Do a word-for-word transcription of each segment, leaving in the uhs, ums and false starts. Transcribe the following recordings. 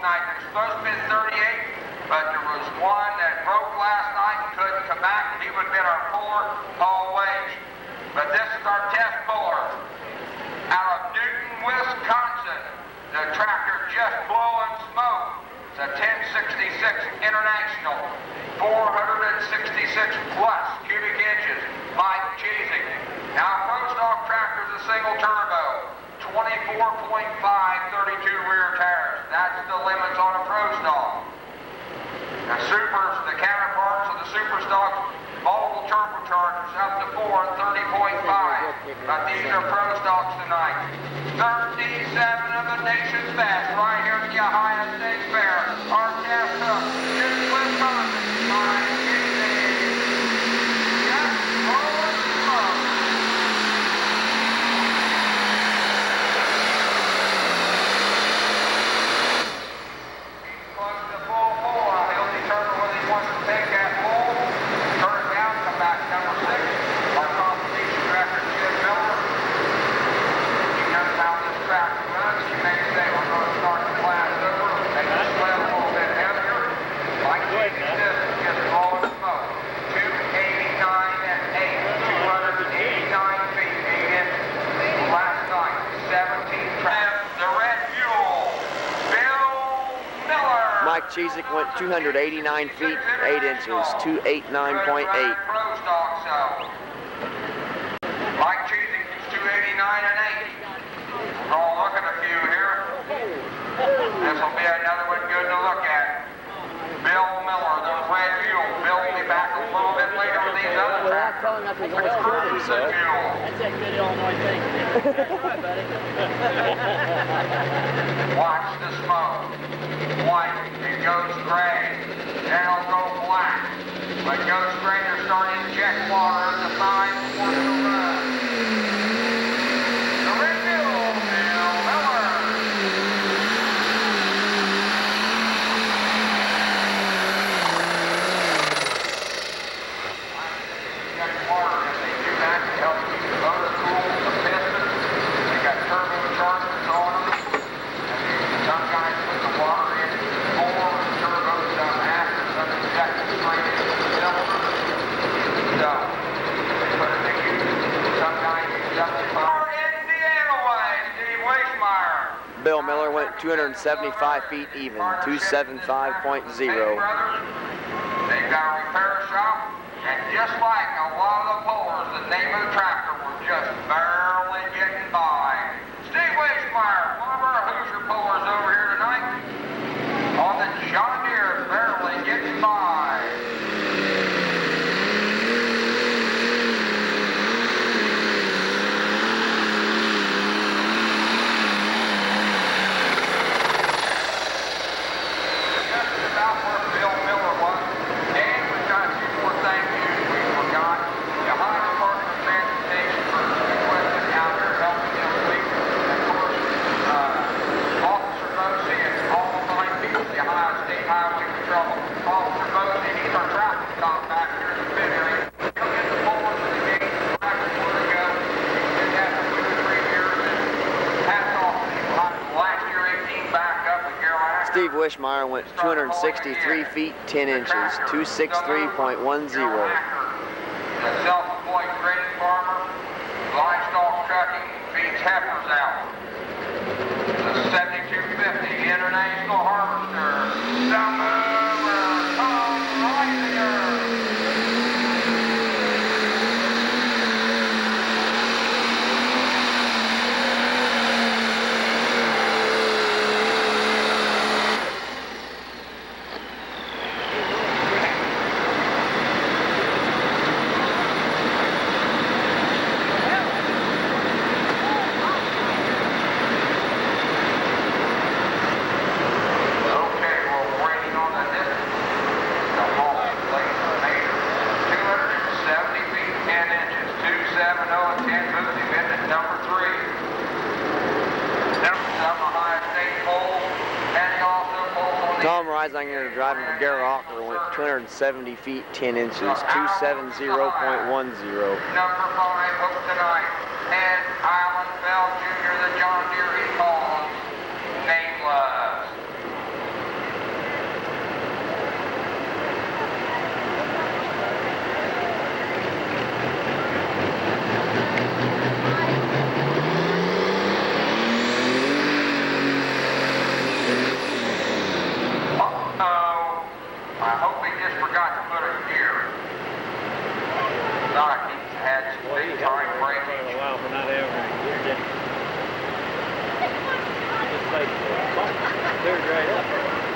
tonight. There's supposed to be thirty-eight, but there was one that broke last night and couldn't come back, and he would have been our puller, Paul Wage. But this is our test puller out of Newton, Wisconsin. The tractor Just Blowing Smoke. It's a ten sixty-six International, four hundred sixty-six plus cubic inches. Mike Cheesing. Now, Pro Stock tractor is a single turbo, twenty-four point five, thirty-two rear tires. That's the limits on a Pro Stock. The Supers, the counterparts of the Super Stocks, multiple turbochargers up to four and thirty point five. But these are Pro Stocks tonight. thirty-seven of the nation's best right here at the Ohio State Fair. Our test hook, Newton, Wisconsin. Mike Cheesing. Just Blowing Smoke. He's close to full four. He'll determine whether he wants to take that full, turn it down, come back to number six. Our competition director, Jim Miller. He knows how this tractor runs. He may say we're going to start the class over, make the sled a little bit heavier. Like Cheesing says, it's just blowing smoke. two eighty-nine and eight, two hundred eighty-nine feet, eight inches. Last night, seventeen tracks. The Red Fuel, Bill Miller. Mike Cheesing went two hundred eighty-nine feet, eight inches, two eighty-nine point eight. Pro Stock, so. Mike Cheesing is two eighty-nine and eight. We're going to look at a few here. This will be another one good to look at. Bill Miller, the Red Fuel. Bill will be back a little bit later with these other tractors. The Cruiser Fuel. That's that good Illinois thing. All right, buddy. Watch the smoke. White, it goes gray, then it'll go black. When it goes gray, they're starting to inject water in the side before it'll run. The Red Fuel, Bill Miller. Inject water if they do that to help keep the motor cool, the pistons. They got turbochargers on them. Some guys put the water in before the turbos done after, some inject it straight into the cylinder. So, they put it in use. Some guys inject it far. Indiana way, Steve Weismeyer. Bill Miller went two hundred seventy-five feet even, two seventy-five point zero. They've got a repair shop, and just like a lot of the pullers, the name of the tractor were just barely getting by. Steve Weismeyer, one of our Hoosier pullers over here tonight, on the John Deere, barely getting by. Just about where Bill Miller was. And we've got a few more thank yous we forgot. The Ohio Department of Transportation for equipment out here helping them sleep. And of course, uh, Officer Bosie and all the fine people at the Ohio State Highway Patrol. Officer Bosie, he's our traffic cop back here in the pit area. He'll get the pullers in the gate, tractors where to go. He did that for two or three years. And hats off to him. Last year, he came back up with Carolina. Steve Weismeyer went two hundred sixty-three feet, ten inches, two sixty-three point one zero. The self-employed grading farmer, livestock trucking, feeds heifers out. The seventy-two fifty International Harvester, the mover, Tom Reisinger. Okay, we're waiting on the distance. The hall laser meter, two hundred seventy feet, ten inches, two seventy and ten Boosie bid at number three. Some Ohio State polls, and he also polls on the Tom Reisinger driving for Garrett Ocker went two hundred seventy feet, ten inches, two seventy point one zero. number five hook tonight, and Alan Bell Junior, the John Deere he calls nameless. I hope he just forgot to put a gear. Not he's had some Well, he big held time it for a breakage. while, but not ever used it. Just like, oh, cleared right up.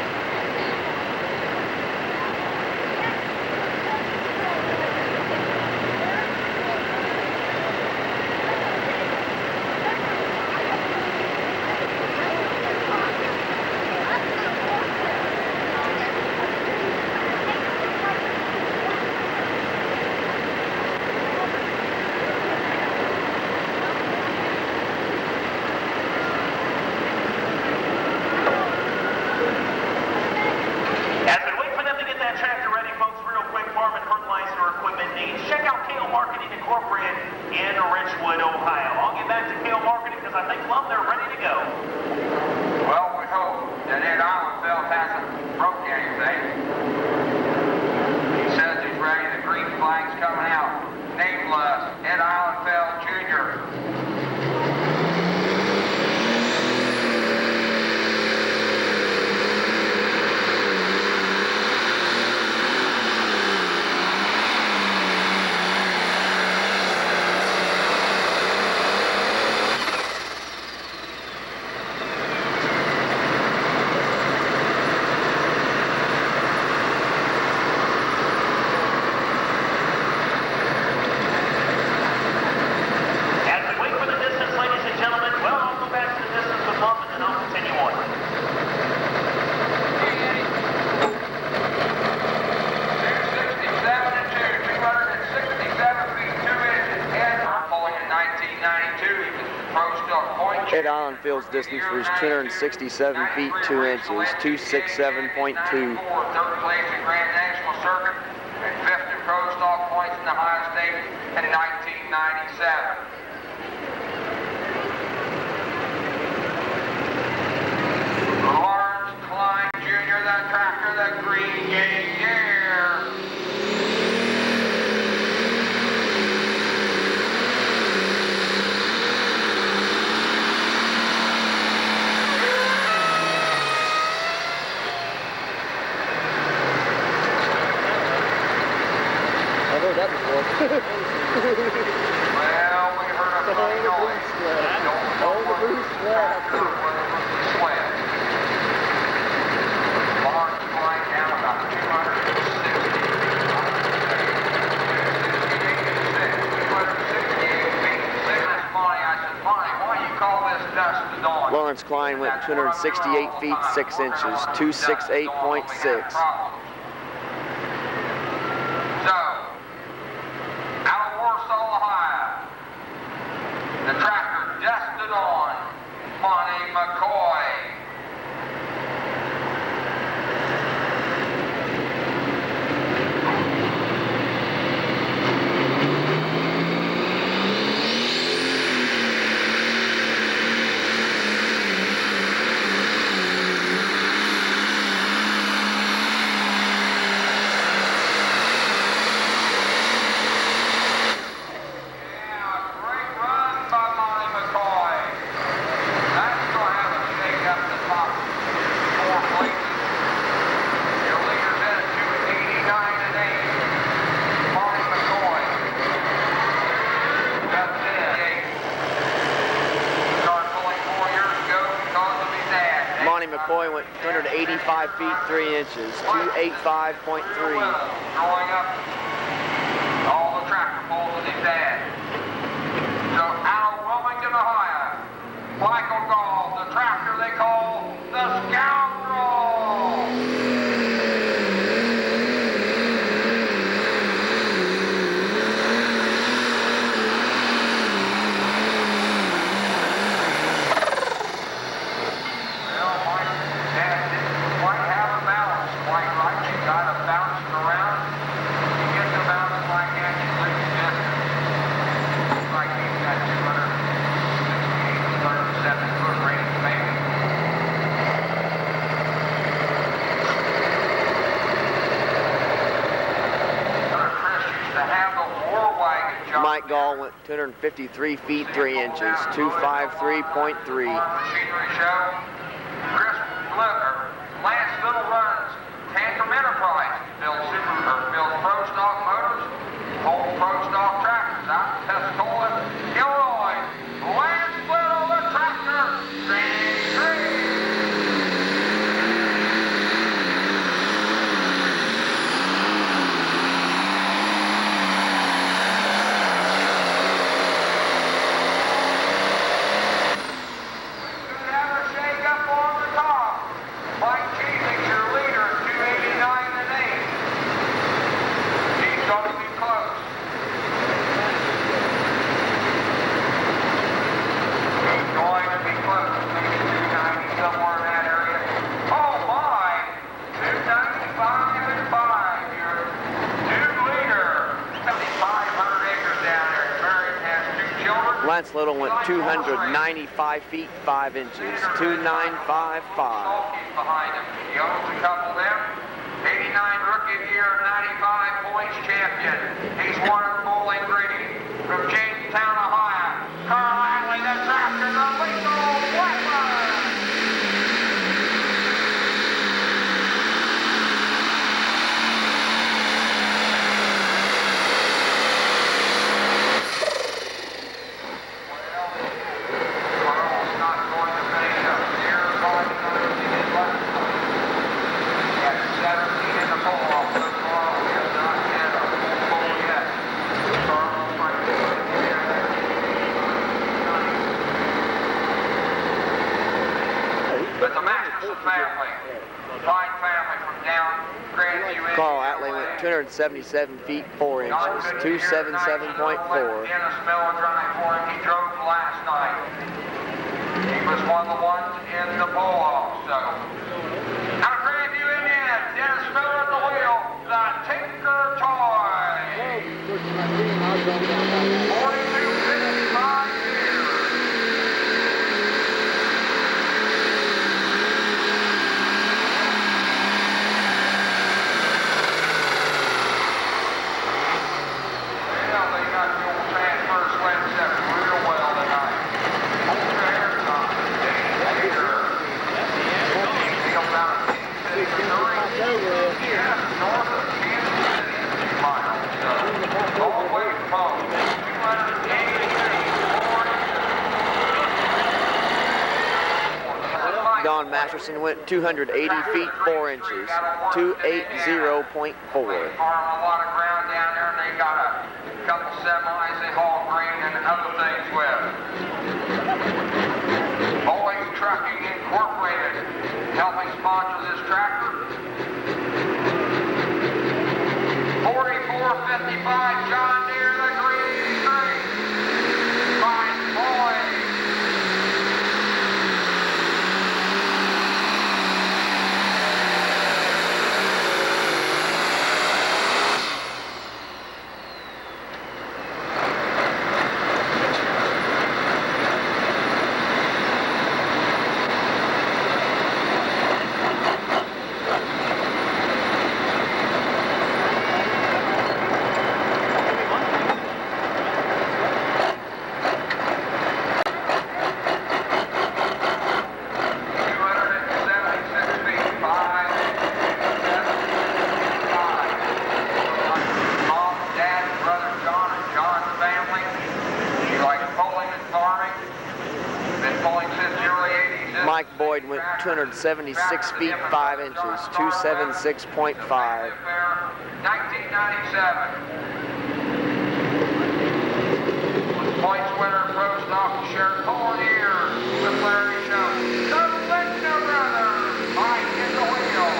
Check out Kale Marketing Incorporated in Richwood, Ohio. I'll get back to Kale Marketing because I think, well, they're ready to go. Well, we hope that Ed Allenfeld hasn't broke anything. He says he's ready. The green flag's coming out. Nameless, Ed Allenfeld Junior Ed Allenfeld's distance was two hundred sixty-seven feet two inches, two sixty-seven point two. Third place in Grand National Circuit and fifth in Pro Stock points in the Ohio State in nineteen ninety-seven. Lawrence Klein Junior, the tractor, the green gate gear. That before. Well, we heard a funny noise. Don't know what the tractor was sled. Lawrence Klein down about two hundred sixty. two hundred sixty-eight feet. This Bonnie, I said, Bonnie, why do you call this dust to dawn? Lawrence Klein went two hundred sixty-eight feet six inches, two sixty-eight point six. So, out of Warsaw, Ohio, the tractor dusted on Monty McCoy. McCoy went two hundred eighty-five feet three inches, two eighty-five point three. Growing up, all the tractor pulls with his dad. So out of Wilmington, Ohio, Michael Gall, the tractor they call the Scoundrel. Mike Gall went two hundred fifty-three feet three inches, two fifty-three point three. Machinery show. Chris Little, Lance Little runs Tantrum Enterprise. Lance Little went two hundred ninety-five feet, five inches, two nine five five. Sulky's behind him. He owns a couple of them. eighty-nine Rookie of the Year, ninety-five points champion. He's one of Bowling Green from Jamestown, Ohio. Carl Adley, the tractor, the lethal weapon. Carl Adley went two hundred seventy-seven feet, four inches, two seventy-seven point four. Dennis Miller drive for him. He drove last night. He was one of the ones in the pull-off, so. Out of Grandview, Indiana, Dennis Miller at the wheel, the Tinker Toy. forty-two fifty-five years. Don Masterson went two hundred eighty feet, four inches, two eighty point four. They farm a lot of ground down there, and they got a couple semis they haul grain and other things with. Bowling Trucking Incorporated helping sponsor this tractor. forty-four fifty-five John Deere, the Green Street. Fine boy. Mike Boyd went two hundred seventy-six feet, five inches, two seventy-six point five. nineteen ninety-seven. Points winner, Post Office Sheriff, four years with Larry Jones. The Lichner brothers, Mike in the wheel.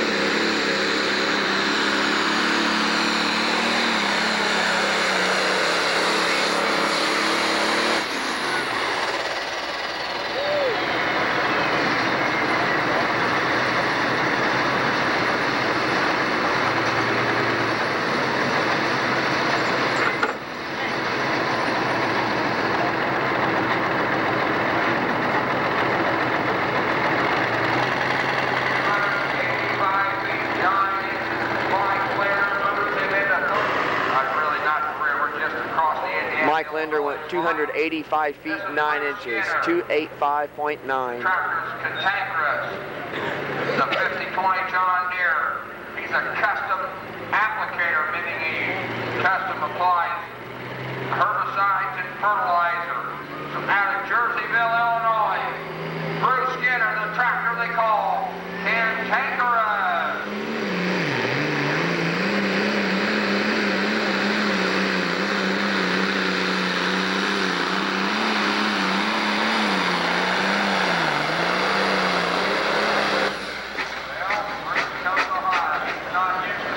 Mike Linder went two hundred eighty-five feet, nine inches, two eighty-five point nine. Tractors Cantankerous, the fifty twenty John Deere. He's a custom applicator, meaning he custom applies herbicides and fertilizer. So out of Jerseyville, Illinois, Bruce Skinner, the tractor they call Cantankerous.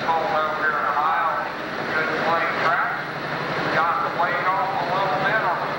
Got the weight off a little bit on the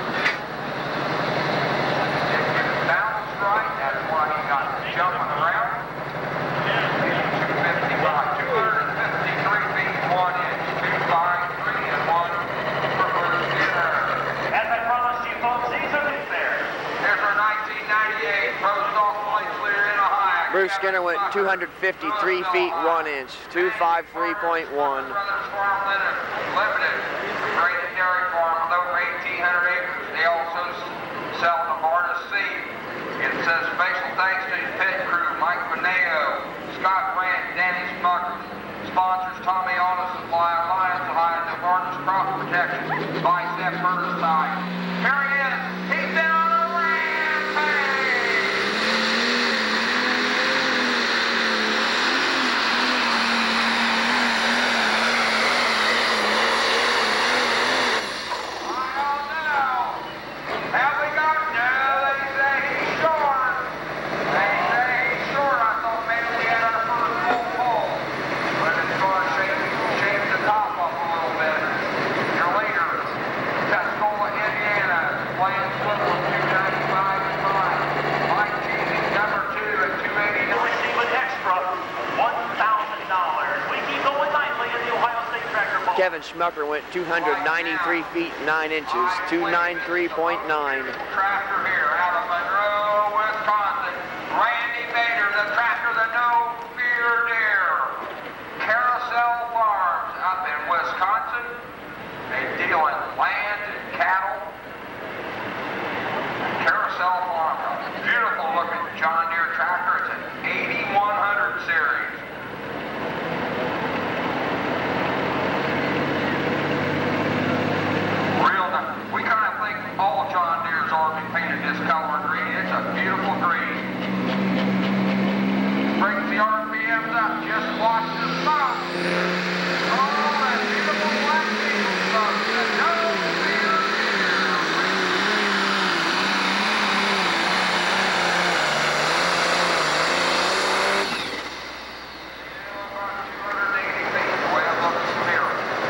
Skinner went two hundred fifty-three feet, one inch, two fifty-three point one. Brothers Farm Limited, graded dairy farm with over eighteen hundred acres. They also sell Novartis seed. It says special thanks to his pit crew, Mike Beneo, Scott Grant, Danny Smuckers. Sponsors Tommy Auto Supply, Alliance Ohio, Novartis Crop Protection, Bicep Herbicide. Here he is. He's been on a rampage. Kevin Schmucker went two hundred ninety-three feet, nine inches, two ninety-three point nine. Tractor here out of Monroe, Wisconsin. Randy Bader, the tractor that no fear dare. Carousel Farms up in Wisconsin. They deal in land and cattle. Carousel Farms, beautiful looking John Deere tractor. It's an eighty-one hundred series. We kind of think all John Deere's ought to be painted this color green. It's a beautiful green. Brings the R P Ms up. Just watch the spot. Oh, that beautiful black diesel stuff. The no fear about two hundred eighty feet, the way it looks from here.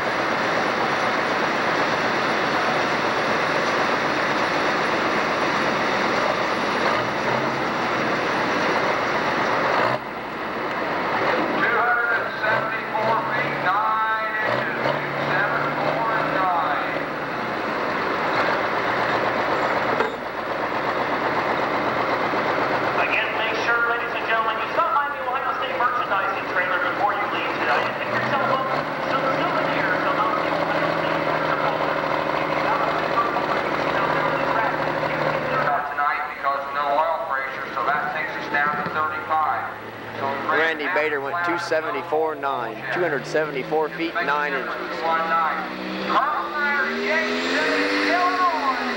Randy Bader went two seventy-four point nine, two hundred seventy-four feet, nine inches. Carl Myers, Yates City, Illinois.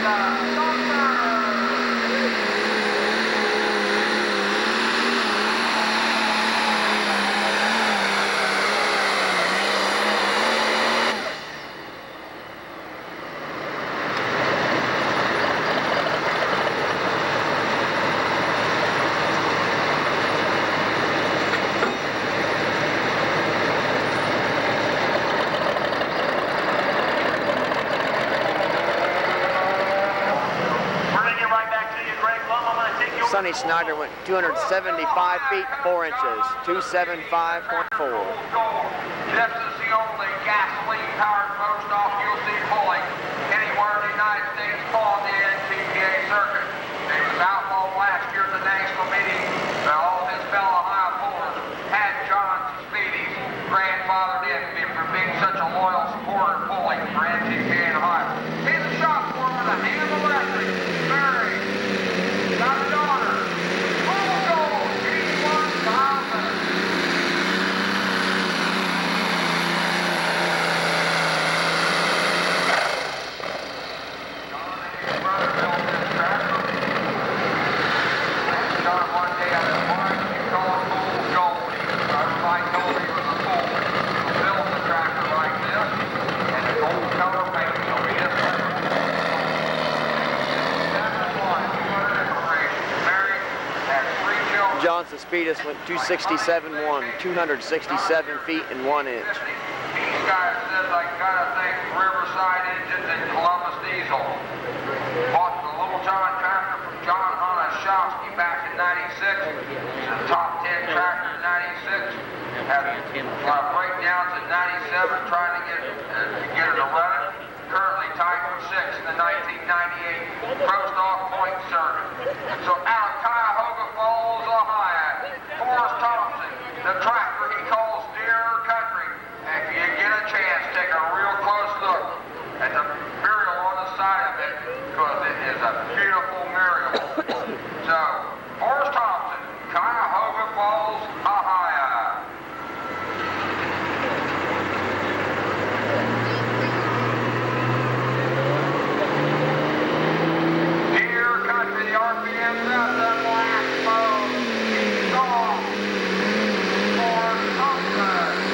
Sonny Snyder went two hundred seventy-five feet, four inches, two seventy-five point four. This is the only gasoline-powered post off you'll see pulling anywhere in the United States on the N T P A circuit. It was outlawed last year at the national meeting. All his fellow Ohio pullers had John Speedy's grandfathered in for being such a loyal supporter pulling for N T P A in Ohio. He's a shop foreman, a hand electric, married, got a daughter. Full gold, eighty-one thousand. Johnson Speedus went two sixty-seven point one, two hundred sixty-seven feet and one inch. These guys said, I gotta thank Riverside Engines and Columbus Diesel. Bought the Little John tractor from John Honashowski back in ninety-six. It's a top ten tractor in ninety-six. Had uh, breakdowns in ninety-seven trying to get it, uh, to get it to run it. Currently tied for six in the nineteen ninety-eight Pro Stock Point circuit. So out of Cuyahoga Falls, Ohio, the tractor he calls Deer Country. And if you get a chance, take a real close look at the mural on the side of it, because it is a beautiful mural. So, Forrest Thompson, Cuyahoga Falls, Ohio. Deer Country, the R P M's out, the black phone, he's off. Forrest Thompson.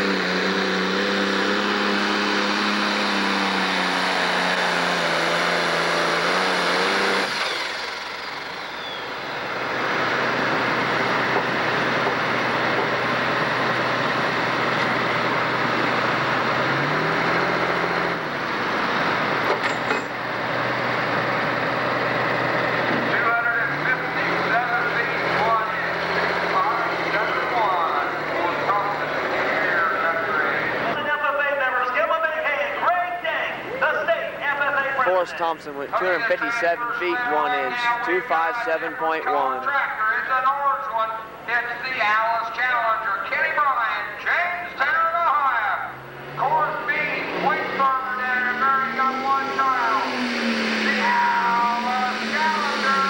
Forrest Thompson went two hundred fifty-seven feet, one inch, two fifty-seven point one. Tractor is an orange one. It's the Alice Challenger. Kenny Bryan, Jamestown, Ohio. Course B, Wayne Farmer down there, married, got one child. The Alice Challenger.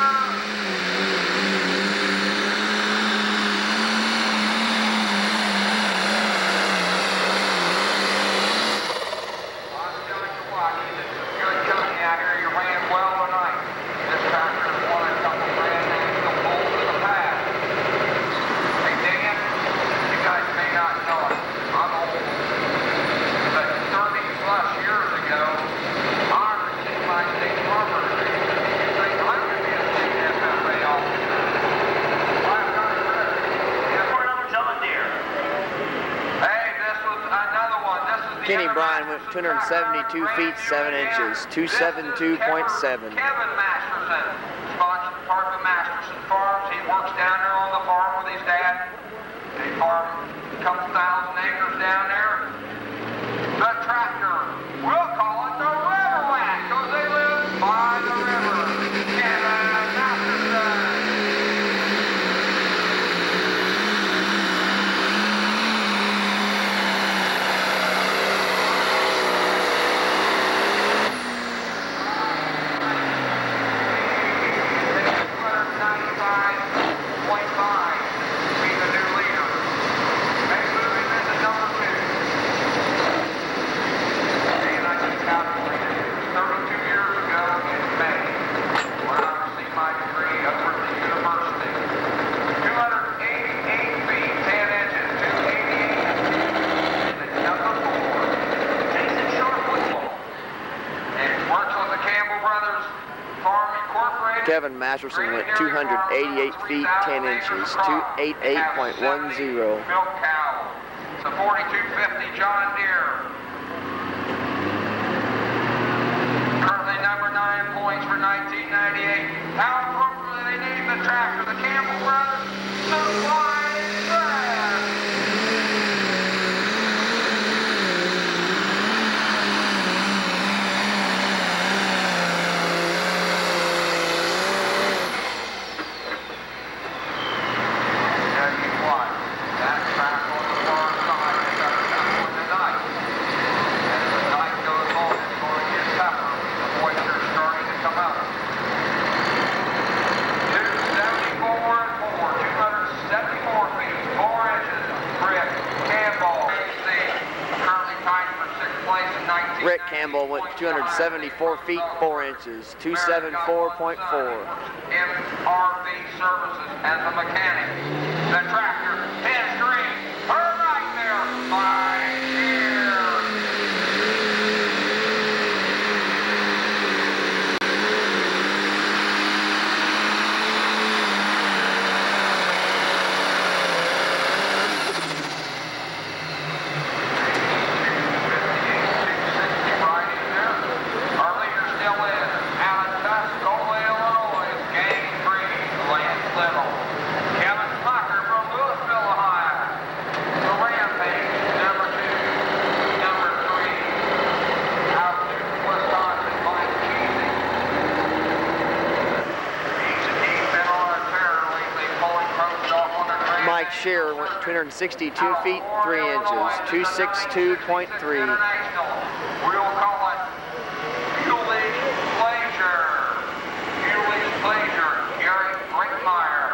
I'm telling you what, this is good company out here. You ran well tonight. This tractor has won a couple grand national bulls in the past. Hey Dan, you guys may not know it. I'm old. But thirty plus years ago, I received my state farmer's degree. You think I'm going to be a state F F A officer? I've got it ready. And for another John Deere. Hey, this was another one. This is the Kenny Bryan went two hundred seventy-two feet, seven inches, two seventy-two point seven. Kevin Masterson, sponsored part of the Masterson Farms. He works down there on the farm with his dad. They farm a couple thousand acres down there. The tractor, we'll call it the River Rat, because they live by the river. Kevin Masterson. Kevin Masterson went two hundred eighty-eight feet, ten inches, two eighty-eight point one zero. Milk cow. It's a forty-two fifty John Deere. Currently number nine points for nineteen ninety-eight. How appropriately they named the tractor, the Campbell Brothers Supply Express. Rick Campbell went two hundred seventy-four feet, four inches, two seventy-four point four. M R V Services as a mechanic. The tractor is green. Her right there. Five years. Kevin Plucker from Louisville. two hundred sixty-two feet, three inches, two sixty-two point three. We'll call it Bewley Pleasure. Bewley Pleasure, Gary Brinkmeyer.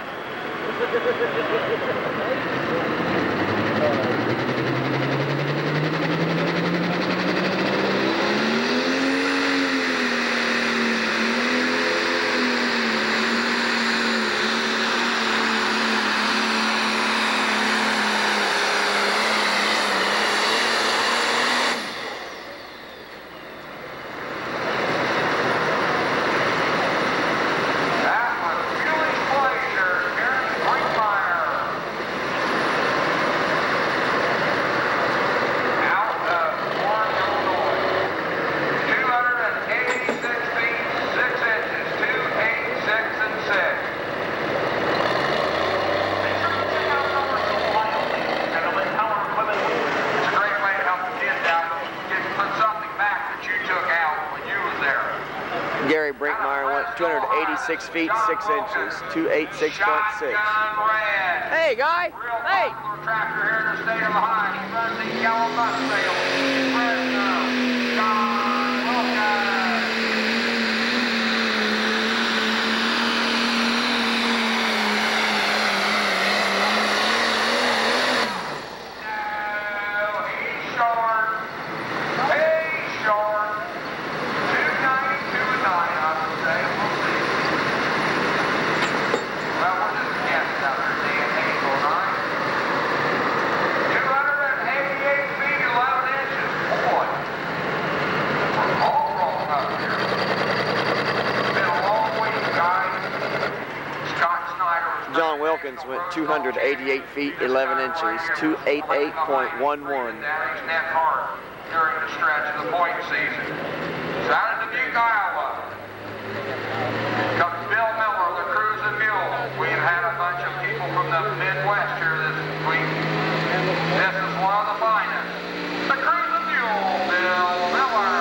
Gary Brinkmeyer went two hundred eighty-six feet, six inches, two eighty-six point six. Hey, guy. Hey. Tractor here in the state of Ohio. He runs these yellow bus sales. John Wilkins. No, he's short. He's short. two ninety-two and nine, I would say. We'll see. Well, we're just guessing out there, Dan Hazel, right? two eighty-eight feet, eleven inches. Boy, we're all wrong up here. It's been a long week, guys. Scott Snyder was John Wilkins went two hundred eighty-eight feet, eleven inches, two eighty-eight point one one. Down his neck hard during the stretch of the point season. It's out of Dubuque, Iowa. Comes Bill Miller, the Cruising Mule. We've had a bunch of people from the Midwest here this week. This is one of the finest. The Cruising Mule, Bill Miller.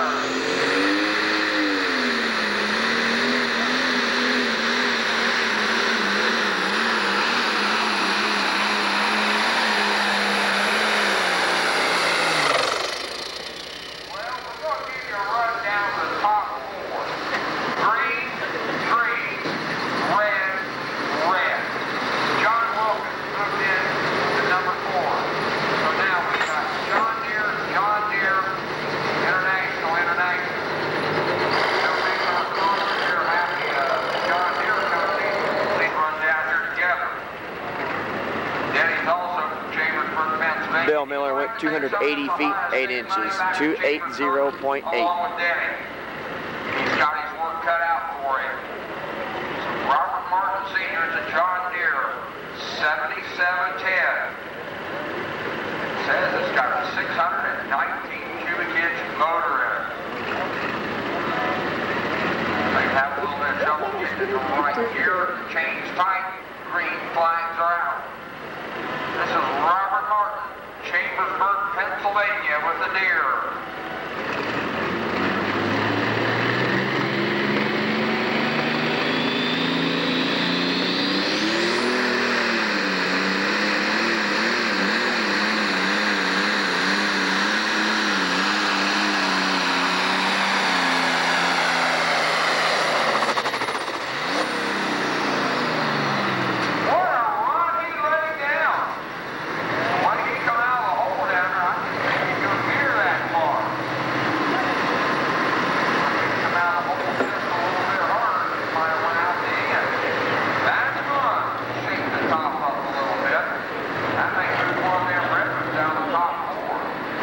Well, we're going to give you a rundown of the top four. Green, green, red, red. John Wilkins moved in to number four. So now we got John Deere, John Deere, International, International. No reason our sponsors here happy, uh, John Deere Company. They run down here together. Denny's also from Chambersburg, Pennsylvania. Bill Miller went two hundred eighty feet, eight inches, two eighty point eight. Along with Denny. He's got his work cut out for him. Robert Martin Senior is a John Deere seventy-seven ten. It says it's got a six hundred nineteen cubic inch motor in it. They have a little bit of trouble getting it from right here. The chain's tight. Green flags are out. This is Robert Martin, Chambersburg, Pennsylvania, with the Deere. What a run he laid down! Why did he come out of the hole down there? I didn't think he'd go near that far. He come out of the hole just a little bit harder. He might have went out the end. That's fun. Shake the top up a little bit. That makes it one of them rippers down the top four.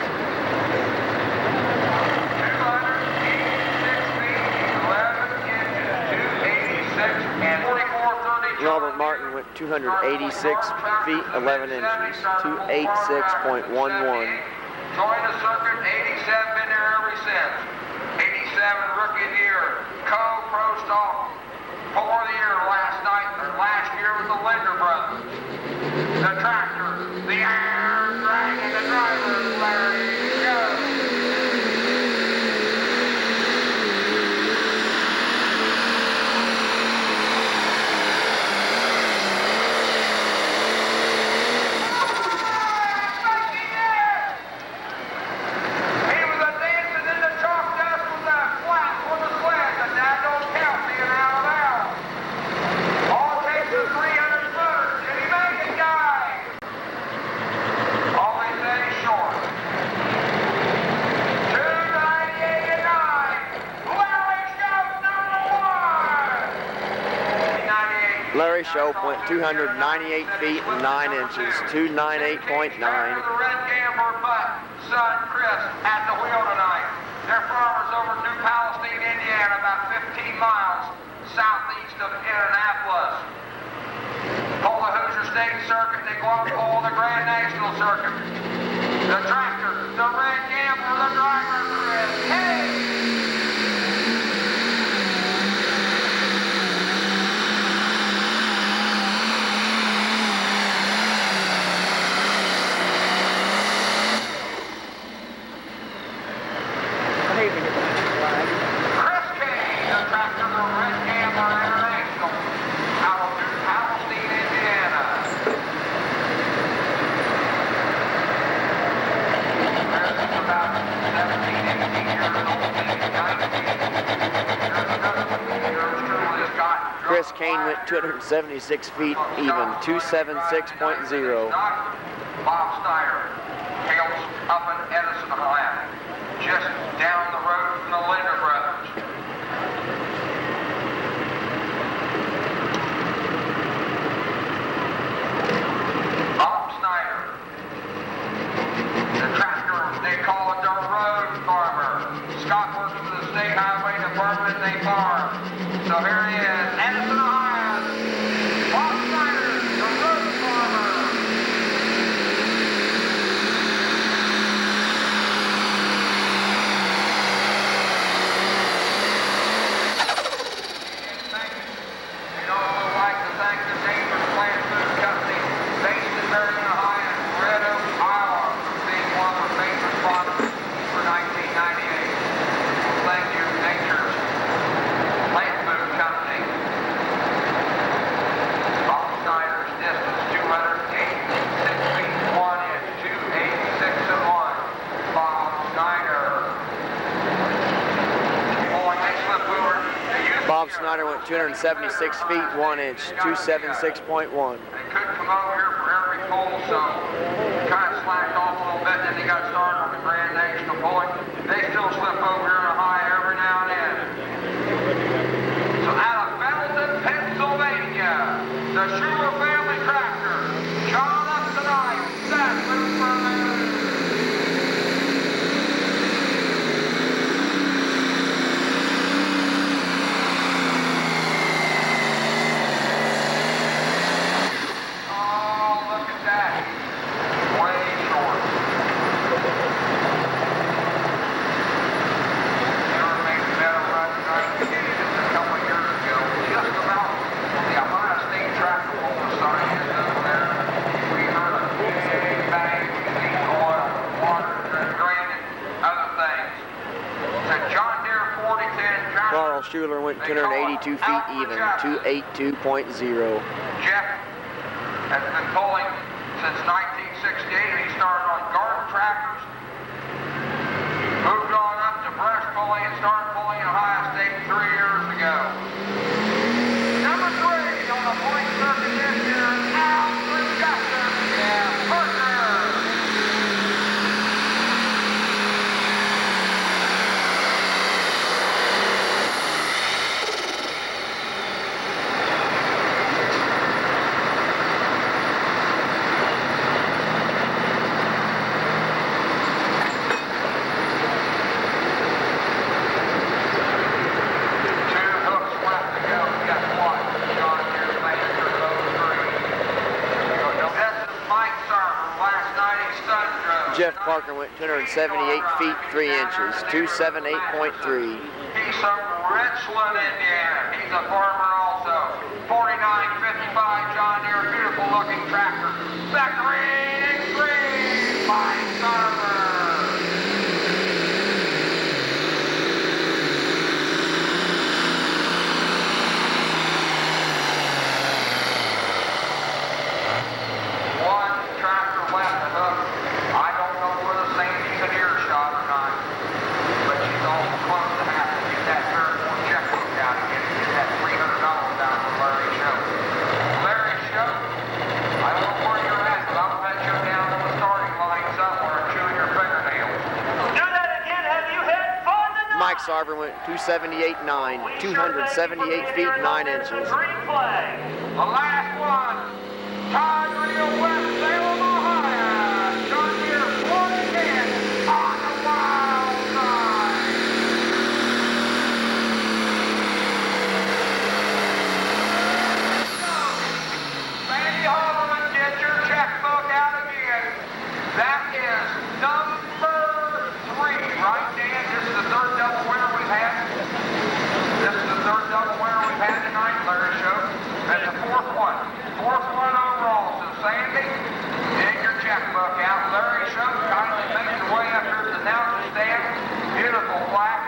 two hundred eighty-six feet, eleven inches, two eighty-six and forty-four thirty. Robert Martin went two hundred eighty-six feet, eleven inches, two eighty-six point one one. Joined the circuit, eighty-seven, been there ever since. eighty-seven rookie of the year, co-pro stock. Four of the year last night, or last year with the Linder brothers. The tractor, the iron dragon, the driver, Larry Jones. Larry Shope went two hundred ninety-eight feet and nine inches, two ninety-eight point nine. The Red Gambler Butt, son Chris, at the wheel tonight. Their farmers over in New Palestine, Indiana, about fifteen miles southeast of Indianapolis. Pull the Hoosier State Circuit, they go up and pull the Grand National Circuit. The tractor, the Red Gambler, the driver, Chris. Hey! Chris Kane went two hundred seventy-six feet even, two seventy-six point zero. Bob Snyder, hails up in Edison, Ohio, just down the road from the Linder Brothers. Bob Snyder, the tractor, they call it the road farmer. Scott works for the State Highway Department, they farm. So here he is, Edison, Ohio, Bob Snyder, the road farmer. We'd also like to thank the Dangerous Plant Food Company, based in Marion, Ohio, and Red Oak, Iowa, for being one of our favorite sponsors for nineteen ninety-eight. Thank you, Nature's Plant Food Company. Bob Snyder's distance, two hundred eighty-six feet, one inch, two eighty-six and one. Bob Snyder. Pulling a slip wheeler. Bob Snyder went two hundred seventy-six feet, one inch, two seventy-six point one. They couldn't come over here for every pull, so kind of slacked off a little bit. Then they got started on the Grand National pulling. They still slip over here in a high every now and then. So out of Pendleton, Pennsylvania, the Schuler family tractor, John up tonight, Seth Luferman. Schuler went two hundred eighty-two feet even, two eighty-two point zero. Jeff has been pulling since nineteen sixty-eight. He started on garden tractors, moved on up to brush pulling, and started pulling in Ohio State three years ago. Number three on the point circuit this year, Alfred Justin and Parker. Jeff Parker went two hundred seventy-eight feet, three inches, two seventy-eight point three. He's from Richland, Indiana. He's a farmer also. forty-nine fifty-five John Deere, beautiful looking tractor. Zachary Green, Mike Sarver. Larry Show, I don't know where you're at, but I'll bet you're down on the starting line somewhere chewing your Jack Sarver went two seventy-eight nine, two hundred seventy-eight feet nine inches. Green flag. The last one, Todd Real West Salem, Ohio. John Deere forty ten on the wild side. Sandy Holloman, get your checkbook out again. That is number three, right, Dan? This is the third double winner we've had. This is the third double winner we've had tonight, Larry showed. That's the fourth one. Fourth one overall. So Sandy, dig your checkbook out. Larry showed kindly make your way up here to the announcer stand. Beautiful plaque.